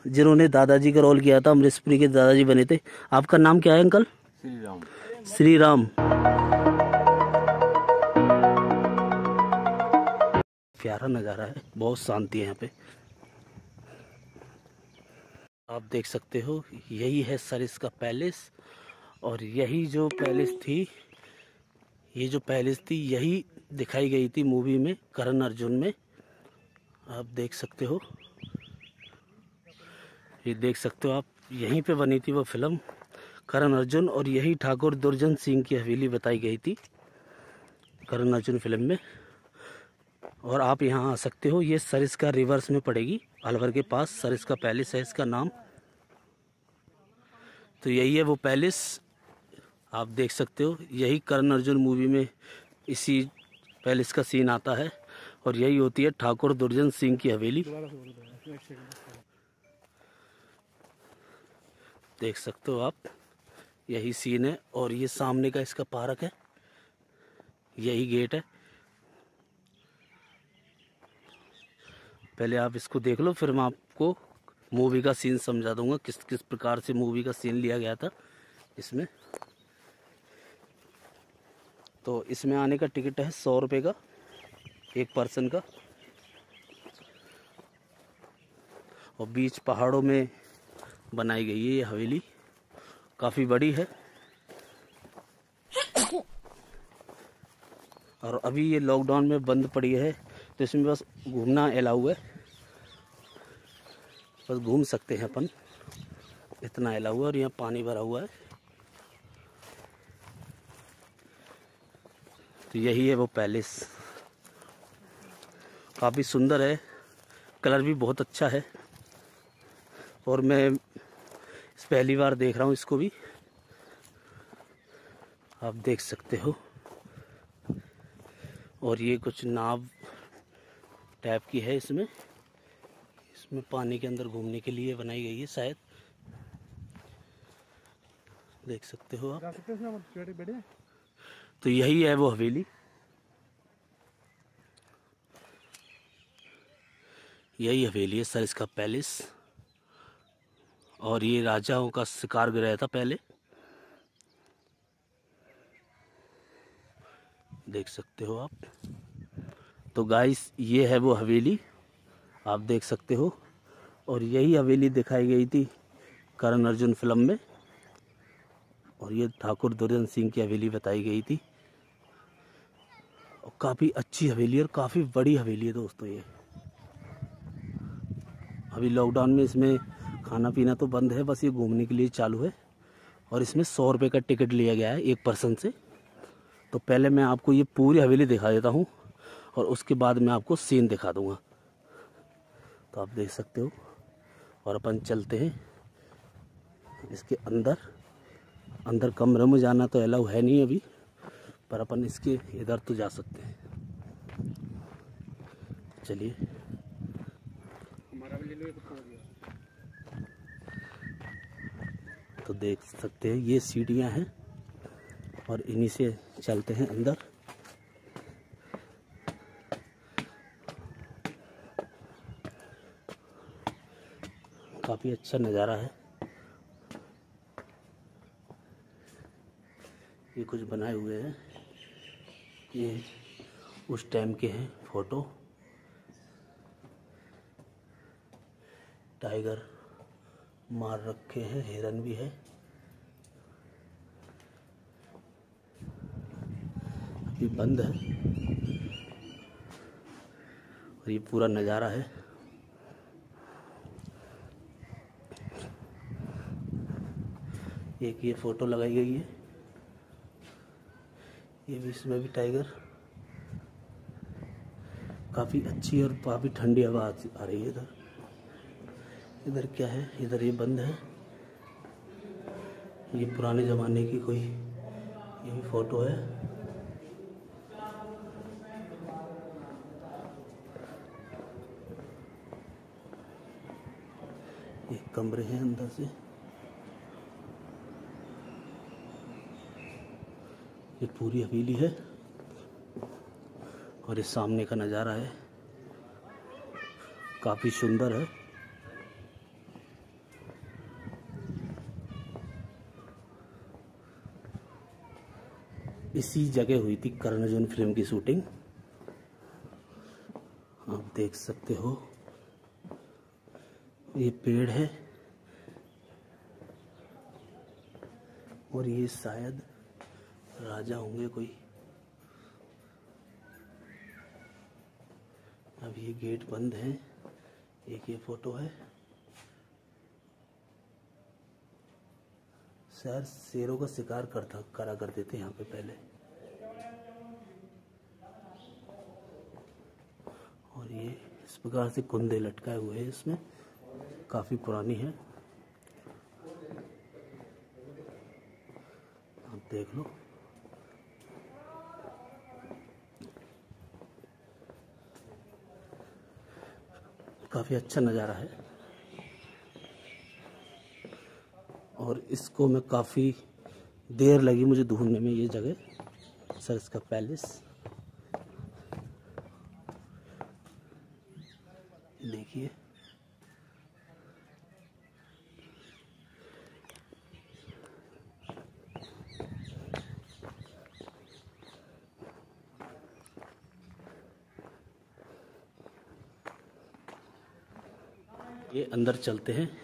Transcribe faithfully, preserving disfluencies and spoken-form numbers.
जिन्होंने दादाजी का रोल किया था, अमरीश पुरी के दादाजी बने थे। आपका नाम क्या है अंकल? श्री राम। श्री राम। प्यारा नज़ारा है, बहुत शांति है यहाँ पे। आप देख सकते हो यही है सरिस्का पैलेस। और यही जो पैलेस थी, ये जो पैलेस थी यही दिखाई गई थी मूवी में, करण अर्जुन में। आप देख सकते हो, ये देख सकते हो आप, यहीं पे बनी थी वो फिल्म करण अर्जुन। और यही ठाकुर दुर्जन सिंह की हवेली बताई गई थी करण अर्जुन फिल्म में। और आप यहाँ आ सकते हो, ये सरिस्का रिवर्स में पड़ेगी, अलवर के पास सरिस्का पैलेस है इसका नाम। तो यही है वो पैलेस, आप देख सकते हो। यही करण अर्जुन मूवी में इसी पैलेस का सीन आता है। और यही होती है ठाकुर दुर्जन सिंह की हवेली। देख सकते हो आप, यही सीन है। और ये सामने का इसका पार्क है, यही गेट है। पहले आप इसको देख लो, फिर मैं आपको मूवी का सीन समझा दूंगा, किस किस प्रकार से मूवी का सीन लिया गया था इसमें। तो इसमें आने का टिकट है सौ रुपये का एक पर्सन का। और बीच पहाड़ों में बनाई गई है ये हवेली, काफ़ी बड़ी है। और अभी ये लॉकडाउन में बंद पड़ी है, तो इसमें बस घूमना अलाउ है, बस घूम सकते हैं अपन, इतना अलाउ है। और यहाँ पानी भरा हुआ है। तो यही है वो पैलेस, काफ़ी सुंदर है, कलर भी बहुत अच्छा है। और मैं इस पहली बार देख रहा हूँ इसको भी, आप देख सकते हो। और ये कुछ नाव टाइप की है इसमें, इसमें पानी के अंदर घूमने के लिए बनाई गई है शायद, देख सकते हो आप। तो यही है वो हवेली, यही हवेली है सरिस्का पैलेस। और ये राजाओं का शिकार गृह था पहले, देख सकते हो आप। तो गाइस ये है वो हवेली, आप देख सकते हो। और यही हवेली दिखाई गई थी करण अर्जुन फिल्म में। और ये ठाकुर दुर्जन सिंह की हवेली बताई गई थी। और काफ़ी अच्छी हवेली और काफ़ी बड़ी हवेली है दोस्तों ये। अभी लॉकडाउन में इसमें खाना पीना तो बंद है, बस ये घूमने के लिए चालू है। और इसमें सौ रुपये का टिकट लिया गया है एक पर्सन से। तो पहले मैं आपको ये पूरी हवेली दिखा देता हूँ, और उसके बाद मैं आपको सीन दिखा दूँगा। तो आप देख सकते हो। और अपन चलते हैं इसके अंदर। अंदर कमरे में जाना तो अलाउ है नहीं अभी, पर अपन इसके इधर तो जा सकते हैं। चलिए। तो देख सकते हैं ये सीढ़ियाँ हैं, और इन्हीं से चलते हैं अंदर। काफ़ी अच्छा नज़ारा है। ये कुछ बनाए हुए हैं, ये उस टाइम के हैं फोटो। टाइगर मार रखे हैं, हिरन भी है। अभी बंद है। और ये पूरा नज़ारा है। एक ये फोटो लगाई गई है, ये भी, इसमें भी टाइगर। काफ़ी अच्छी और काफ़ी ठंडी हवा आ रही है इधर। इधर क्या है? इधर ये बंद है। ये पुराने ज़माने की कोई ये भी फोटो है। ये कमरे हैं अंदर से। ये पूरी हवेली है। और ये सामने का नज़ारा है, काफ़ी सुंदर है। इसी जगह हुई थी कर्ण अर्जुन फिल्म की शूटिंग। आप देख सकते हो ये पेड़ है और ये शायद राजा होंगे कोई। अब ये गेट बंद है। एक ये फोटो है, शायद शेरों का शिकार करता करा करते थे यहाँ पे पहले। और ये इस प्रकार से कुंदे लटकाए हुए हैं, इसमें काफी पुरानी है। आप देख लो। काफी अच्छा नज़ारा है और इसको मैं काफ़ी देर लगी मुझे ढूंढने में ये जगह। सर इसका पैलेस देखिए। ये अंदर चलते हैं।